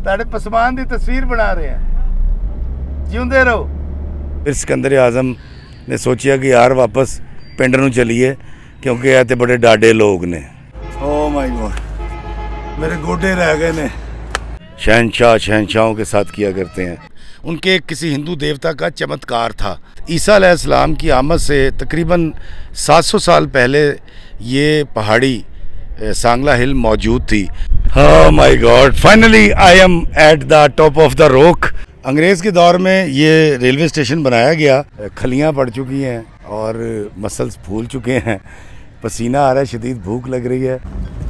ताड़े पसमान की तस्वीर बना रहे हैं। जिंदे रहो। फिर सिकंदर आजम ने सोचा कि यार वापस पिंड नूं चलीए क्योंकि यह तो बड़े डाडे लोग ने। ओह माय गॉड, मेरे गोडे रह गए ने। शहनशाह शहनशाहों के साथ किया करते हैं। उनके किसी हिंदू देवता का चमत्कार था। ईसा अलैहिस्सलाम की आमद से तकरीबन 700 साल पहले ये पहाड़ी सांगला हिल मौजूद थी। Oh my god, finally I am at the top of the rock. अंग्रेज़ के दौर में ये रेलवे स्टेशन बनाया गया। खलियाँ पड़ चुकी हैं और मसल्स फूल चुके हैं, पसीना आ रहा है, शदीद भूख लग रही है।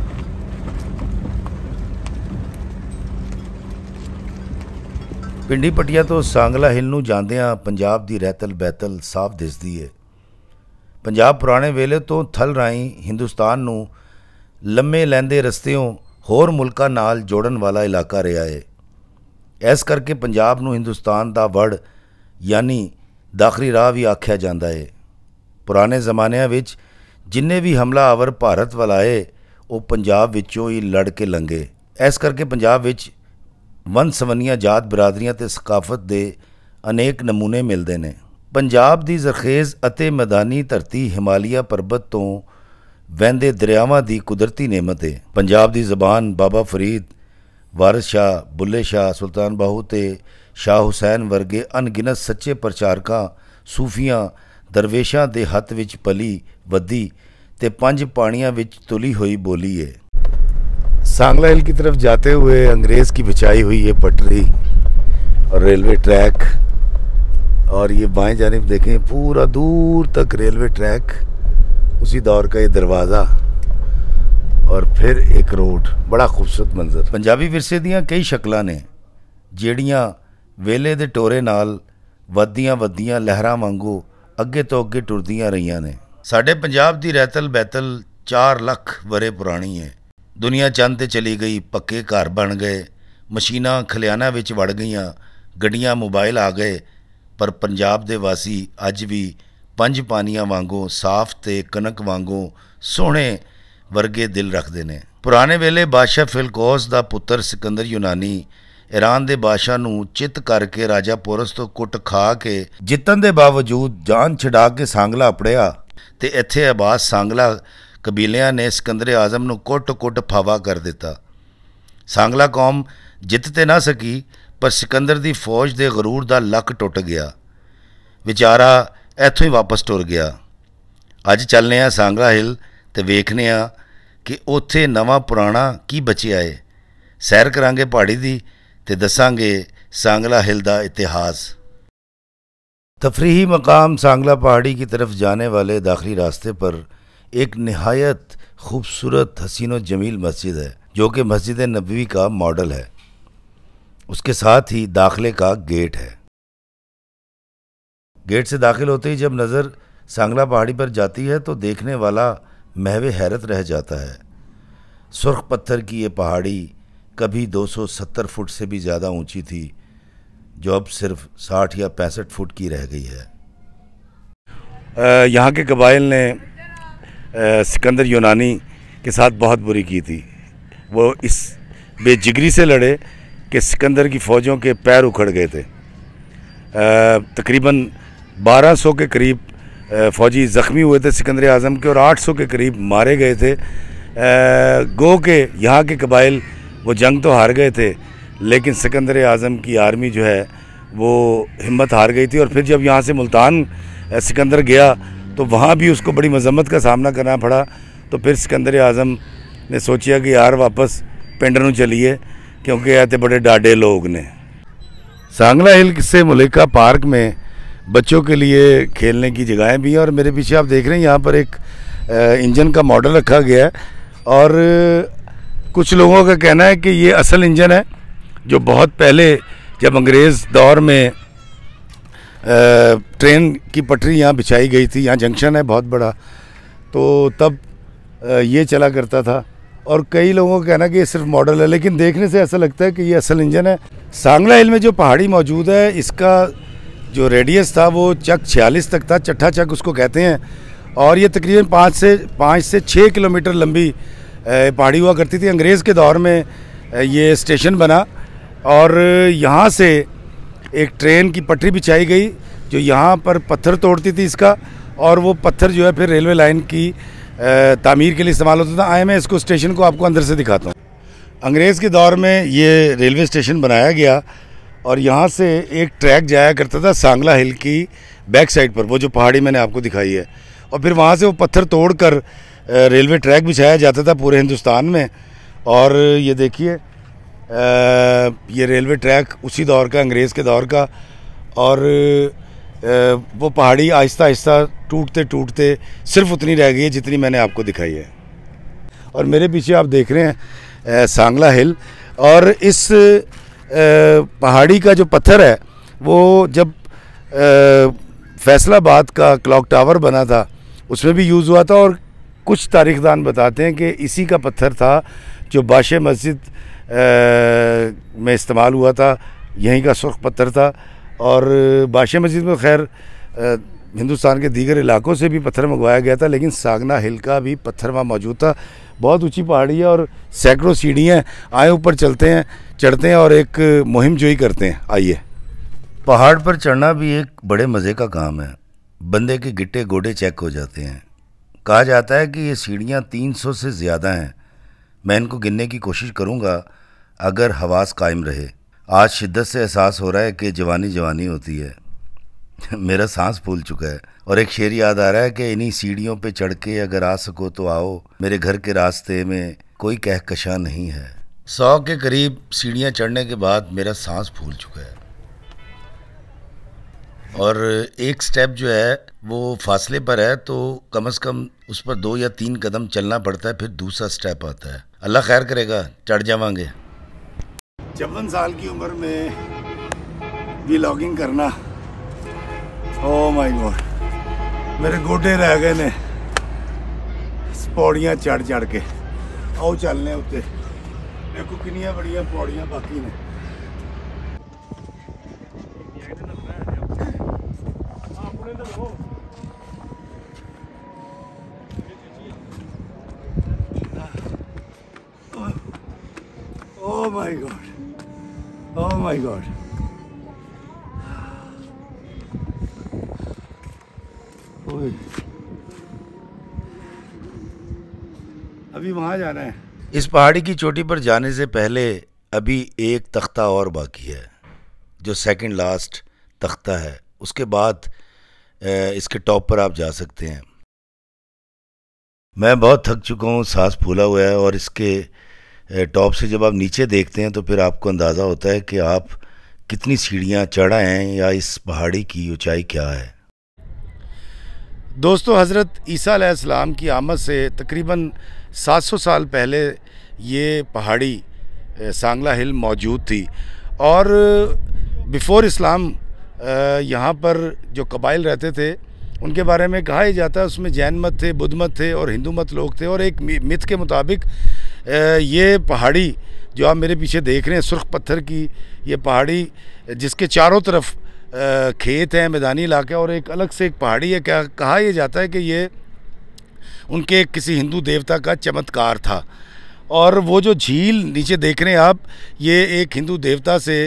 पिंडी पट्टिया तो सांगला हिल नूं जांदियां पंजाब दी रहतल बैतल साफ दिसदी है। पंजाब पुराने वेले तो थल राहीं हिंदुस्तान नूं लम्मे लैंदे रस्तियों होर मुल्कां नाल जोड़न वाला इलाका रहा है। इस करके पंजाब नूं हिंदुस्तान दा वड़ यानी दाखली राह भी आख्या जाता है। पुराने जमानिਆਂ विच जिन्ने भी हमलावर भारत वाल आए वो पंजाब विचों ही लड़ के लंघे। इस करके पंजाब विच वन सवन्नियां जात बिरादरियां ते सकाफत दे अनेक नमूने मिलते हैं। पंजाब दी जरखेज़ अते मैदानी धरती हिमालया परबत तो वहंदे दरियावां दी कुदरती नेमत है। पंजाब दी ज़बान बाबा फरीद, वारिस शाह, बुल्ले शाह, सुल्तान बाहू ते शाह हुसैन वर्गे अनगिनत सच्चे प्रचारकां, सूफियां, दरवेशां दे हत्थ विच पली वधी ते पंज पानियां विच तुली हुई बोली है। सांगला हिल की तरफ जाते हुए अंग्रेज़ की बिछाई हुई ये पटरी और रेलवे ट्रैक, और ये बाएं जानिब देखें पूरा दूर तक रेलवे ट्रैक, उसी दौर का ये दरवाज़ा और फिर एक रोड। बड़ा खूबसूरत मंजर। पंजाबी विरसे दियां कई शक्लां ने ਜਿਹੜੀਆਂ वेले दे टोरे नाल वधियां वधियां लहरां वांगू अगे तो अगे टुरदियां रहीਆਂ ने। साडे पंजाब दी रहतल बैतल 4 ਲੱਖ वरे पुरानी है। दुनिया चंद ते चली गई, पक्के घर बन गए, मशीनां खलियाना विच वड़ गईयां, गड्डियां मोबाइल आ गए, पर पंजाब दे वासी अज भी पंज पानियां वांगू साफ ते कनक वांगू सोहणे वर्गे दिल रखते हैं। पुराने वेले बादशाह फिलकोस का पुत्र सिकंदर यूनानी ईरान के बादशाह नूं चित करके राजा पोरस तो कुट खा के जितन के बावजूद जान छड़ा के सांगला अपड़िया ते इत्थे आबाद सांगला कबीलियां ने सिकंदर आजम नूं कुट कुट फावा कर दिता। सांगला कौम जित ते ना सकी, पर सिकंदर दी फौज दे गरूर दा लक टुट गया। विचारा इत्थों ही वापस टुर गया। अज चलने आ सांगला हिल ते वेखने आ कि उत्थे नवा पुराना की बचिया है। सैर करांगे पहाड़ी दी ते दसांगे सांगला हिल दा इतिहास। तफरीही मकाम सांगला पहाड़ी की तरफ जाने वाले दाखिली रास्ते पर एक नहायत खूबसूरत हसीन व जमील मस्जिद है, जो कि मस्जिद नबवी का मॉडल है। उसके साथ ही दाखिले का गेट है। गेट से दाखिल होते ही जब नज़र सांगला पहाड़ी पर जाती है तो देखने वाला महवे हैरत रह जाता है। सुर्ख पत्थर की ये पहाड़ी कभी 270 फुट से भी ज़्यादा ऊंची थी, जो अब सिर्फ 60 या 65 फुट की रह गई है। यहाँ के कबाइल ने सिकंदर यूनानी के साथ बहुत बुरी की थी। वो इस बेजिगरी से लड़े कि सिकंदर की फ़ौजों के पैर उखड़ गए थे। तकरीबन 1200 के करीब फ़ौजी ज़ख्मी हुए थे सिकंदर आज़म के, और 800 के करीब मारे गए थे। गो के यहाँ के कबाइल वो जंग तो हार गए थे, लेकिन सिकंदर आज़म की आर्मी जो है वो हिम्मत हार गई थी। और फिर जब यहाँ से मुल्तान सिकंदर गया तो वहाँ भी उसको बड़ी मजम्मत का सामना करना पड़ा। तो फिर सिकंदर आज़म ने सोचा कि यार वापस पिंड नूं चलीए क्योंकि यह तो बड़े डाडे लोग ने। सांगला हिल से मुलिका पार्क में बच्चों के लिए खेलने की जगहें भी हैं, और मेरे पीछे आप देख रहे हैं यहाँ पर एक इंजन का मॉडल रखा गया है, और कुछ लोगों का कहना है कि ये असल इंजन है जो बहुत पहले जब अंग्रेज़ दौर में ट्रेन की पटरी यहाँ बिछाई गई थी, यहाँ जंक्शन है बहुत बड़ा, तो तब ये चला करता था। और कई लोगों का कहना कि ये सिर्फ मॉडल है, लेकिन देखने से ऐसा लगता है कि ये असल इंजन है। सांगला हिल में जो पहाड़ी मौजूद है, इसका जो रेडियस था वो चक 46 तक था, चट्ठा चक उसको कहते हैं, और ये तकरीबन 5 से 6 किलोमीटर लंबी पहाड़ी हुआ करती थी। अंग्रेज़ के दौर में ये स्टेशन बना और यहाँ से एक ट्रेन की पटरी बिछाई गई जो यहाँ पर पत्थर तोड़ती थी इसका, और वो पत्थर जो है फिर रेलवे लाइन की तामीर के लिए इस्तेमाल होता था। आए मैं इसको स्टेशन को आपको अंदर से दिखाता हूँ। अंग्रेज़ के दौर में ये रेलवे स्टेशन बनाया गया और यहाँ से एक ट्रैक जाया करता था सांगला हिल की बैक साइड पर, वो जो पहाड़ी मैंने आपको दिखाई है, और फिर वहाँ से वो पत्थर तोड़कर रेलवे ट्रैक बिछाया जाता था पूरे हिंदुस्तान में। और ये देखिए ये रेलवे ट्रैक उसी दौर का, अंग्रेज़ के दौर का, और वो पहाड़ी आहिस्ता आहिस्ता टूटते टूटते सिर्फ उतनी रह गई है जितनी मैंने आपको दिखाई है। और मेरे पीछे आप देख रहे हैं सांगला हिल, और इस पहाड़ी का जो पत्थर है वो जब फैसलाबाद का क्लॉक टावर बना था उसमें भी यूज़ हुआ था, और कुछ तारीखदान बताते हैं कि इसी का पत्थर था जो बादशाह मस्जिद में इस्तेमाल हुआ था, यहीं का सुर्ख पत्थर था। और बादशाह मस्जिद में खैर हिंदुस्तान के दीगर इलाकों से भी पत्थर मंगवाया गया था, लेकिन सांगला हिल का भी पत्थर वहाँ मौजूद था। बहुत ऊंची पहाड़ी है और सैकड़ों सीढ़ियाँ, आए ऊपर चलते हैं, चढ़ते हैं और एक मुहिम जोई करते हैं। आइए। पहाड़ पर चढ़ना भी एक बड़े मज़े का काम है। बंदे के गिट्टे गोडे चेक हो जाते हैं। कहा जाता है कि ये सीढ़ियाँ 300 से ज़्यादा हैं। मैं इनको गिनने की कोशिश करूँगा अगर हवास कायम रहे। आज शिद्दत से एहसास हो रहा है कि जवानी जवानी होती है। मेरा सांस फूल चुका है और एक शेर याद आ रहा है कि इन्हीं सीढ़ियों पे चढ़ के अगर आ सको तो आओ, मेरे घर के रास्ते में कोई कहकशां नहीं है। 100 के करीब सीढ़ियाँ चढ़ने के बाद मेरा सांस फूल चुका है, और एक स्टेप जो है वो फासले पर है, तो कम से कम उस पर 2 या 3 कदम चलना पड़ता है, फिर दूसरा स्टेप आता है। अल्लाह खैर करेगा, चढ़ जावांगे। 54 साल की उम्र में व्लॉगिंग करना, ओ माय गॉड, मेरे गोडे रह गए ने पौड़ियाँ चढ़ चढ़ के। आओ चलने उत्ते, देखो कितनी बड़िया पौड़ियाँ बाकी ने। Oh my God! Oh my God! अभी वहाँ जाना है। इस पहाड़ी की चोटी पर जाने से पहले अभी एक तख्ता और बाकी है, जो सेकंड लास्ट तख्ता है। उसके बाद इसके टॉप पर आप जा सकते हैं। मैं बहुत थक चुका हूँ, सांस फूला हुआ है, और इसके टॉप से जब आप नीचे देखते हैं तो फिर आपको अंदाज़ा होता है कि आप कितनी सीढ़ियाँ चढ़ा हैं या इस पहाड़ी की ऊंचाई क्या है। दोस्तों, हज़रत ईसा अलैहिस्सलाम की आमद से तकरीबन 700 साल पहले ये पहाड़ी सांगला हिल मौजूद थी, और बिफ़ोर इस्लाम यहाँ पर जो कबाइल रहते थे उनके बारे में कहा ही जाता है, उसमें जैन मत थे, बुद्ध मत थे और हिंदू मत लोग थे। और एक मिथ के मुताबिक ये पहाड़ी जो आप मेरे पीछे देख रहे हैं, सुर्ख पत्थर की ये पहाड़ी, जिसके चारों तरफ खेत हैं, मैदानी इलाका, और एक अलग से एक पहाड़ी है, क्या कहा यह जाता है कि ये उनके किसी हिंदू देवता का चमत्कार था। और वो जो झील नीचे देख रहे हैं आप, ये एक हिंदू देवता से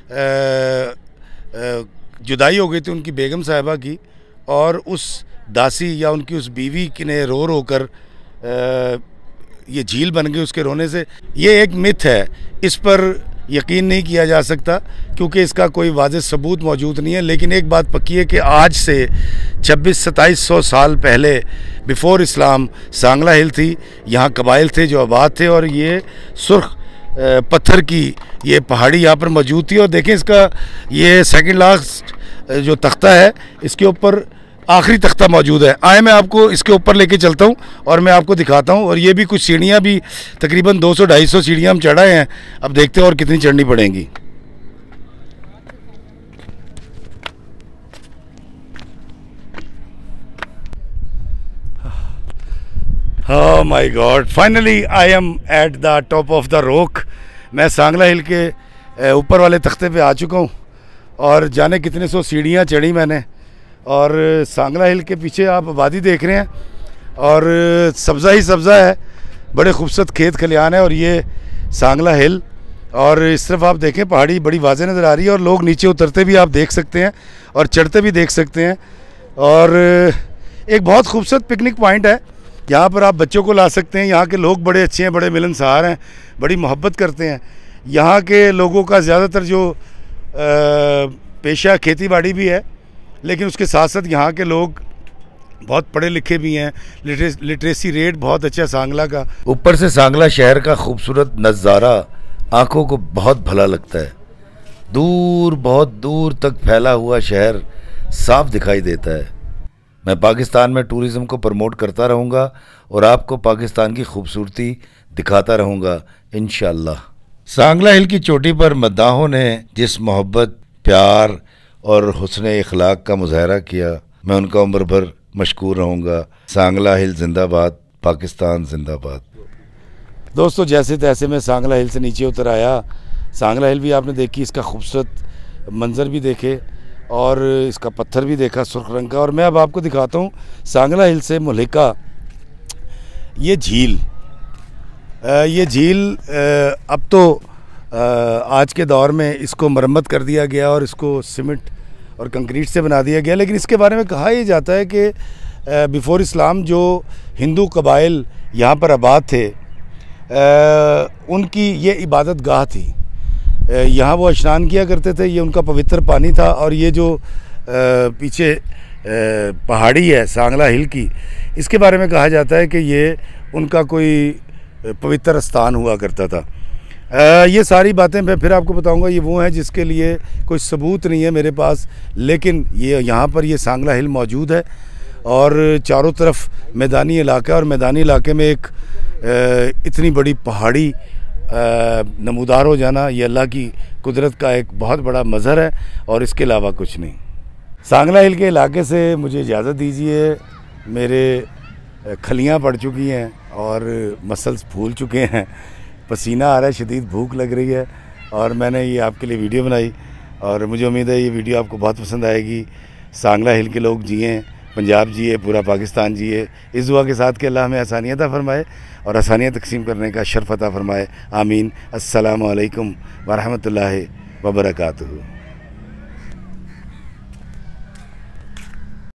जुदाई हो गई थी उनकी बेगम साहिबा की, और उस दासी या उनकी उस बीवी ने रो रो कर ये झील बन गई उसके रोने से। ये एक मिथ है, इस पर यकीन नहीं किया जा सकता क्योंकि इसका कोई वाज़ेह सबूत मौजूद नहीं है। लेकिन एक बात पक्की है कि आज से 2600-2700 साल पहले बिफ़ोर इस्लाम सांगला हिल थी, यहाँ कबाइल थे जो आबाद थे, और ये सुर्ख पत्थर की ये पहाड़ी यहाँ पर मौजूद थी। और देखें, इसका ये सेकंड लास्ट जो तख्ता है, इसके ऊपर आखिरी तख्ता मौजूद है। आए मैं आपको इसके ऊपर लेके चलता हूँ और मैं आपको दिखाता हूँ। और ये भी कुछ सीढ़ियाँ भी तकरीबन 200-250 सीढ़ियाँ हम चढ़ाए हैं। अब देखते हैं और कितनी चढ़नी पड़ेंगी। Oh my God! Finally I am at the top of the rock. मैं सांगला हिल के ऊपर वाले तख्ते पे आ चुका हूँ, और जाने कितने सौ सीढ़ियाँ चढ़ी मैंने। और सांगला हिल के पीछे आप आबादी देख रहे हैं, और सब्ज़ा ही सब्ज़ा है, बड़े खूबसूरत खेत खलियान है। और ये सांगला हिल, और इस तरफ आप देखें पहाड़ी बड़ी वाज़े नज़र आ रही है और लोग नीचे उतरते भी आप देख सकते हैं और चढ़ते भी देख सकते हैं। और एक बहुत खूबसूरत पिकनिक पॉइंट है, यहाँ पर आप बच्चों को ला सकते हैं। यहाँ के लोग बड़े अच्छे हैं, बड़े मिलनसार हैं, बड़ी मोहब्बत करते हैं। यहाँ के लोगों का ज़्यादातर जो पेशा खेती बाड़ी भी है, लेकिन उसके साथ साथ यहाँ के लोग बहुत पढ़े लिखे भी हैं। लिटरेसी रेट बहुत अच्छा है सांगला का। ऊपर से सांगला शहर का खूबसूरत नज़ारा आँखों को बहुत भला लगता है। दूर, बहुत दूर तक फैला हुआ शहर साफ दिखाई देता है। मैं पाकिस्तान में टूरिज़्म को प्रमोट करता रहूँगा और आपको पाकिस्तान की खूबसूरती दिखाता रहूँगा इंशाअल्लाह। सांगला हिल की चोटी पर मद्दाहों ने जिस मोहब्बत, प्यार और हुस्न इखलाक का मुजाहरा किया, मैं उनका उम्र भर मशकूर रहूँगा। सांगला हिल जिंदाबाद, पाकिस्तान जिंदाबाद। दोस्तों, जैसे तैसे मैं सांगला हिल से नीचे उतर आया। सांगला हिल भी आपने देखी, इसका खूबसूरत मंज़र भी देखे और इसका पत्थर भी देखा सुर्ख रंग का। और मैं अब आपको दिखाता हूँ सांगला हिल से मुल्हिका ये झील। ये झील अब तो आज के दौर में इसको मरम्मत कर दिया गया और इसको सीमेंट और कंक्रीट से बना दिया गया, लेकिन इसके बारे में कहा यह जाता है कि बिफ़ोर इस्लाम जो हिंदू कबाइल यहाँ पर आबाद थे, उनकी ये इबादत गाह थी। यहाँ वो स्नान किया करते थे, ये उनका पवित्र पानी था। और ये जो पीछे पहाड़ी है सांगला हिल की, इसके बारे में कहा जाता है कि ये उनका कोई पवित्र स्थान हुआ करता था। ये सारी बातें मैं फिर आपको बताऊंगा। ये वो हैं जिसके लिए कोई सबूत नहीं है मेरे पास, लेकिन ये यहाँ पर ये सांगला हिल मौजूद है और चारों तरफ मैदानी इलाका है। और मैदानी इलाके में एक इतनी बड़ी पहाड़ी नमूदार हो जाना, ये अल्लाह की कुदरत का एक बहुत बड़ा मज़हर है और इसके अलावा कुछ नहीं। सांगला हिल के इलाके से मुझे इजाज़त दीजिए। मेरे खलियाँ पड़ चुकी हैं और मसल्स फूल चुके हैं, पसीना आ रहा है, शदीद भूख लग रही है और मैंने ये आपके लिए वीडियो बनाई और मुझे उम्मीद है ये वीडियो आपको बहुत पसंद आएगी। सांगला हिल के लोग जिए, पंजाब जिए, पूरा पाकिस्तान जिए। इस दुआ के साथ कि अल्लाह हमें आसानियत अता फरमाए और आसानियत तकसीम करने का शर्फ अता फरमाए। आमीन। अस्सलामु अलैकुम व रहमतुल्लाहि व बरकातुहू।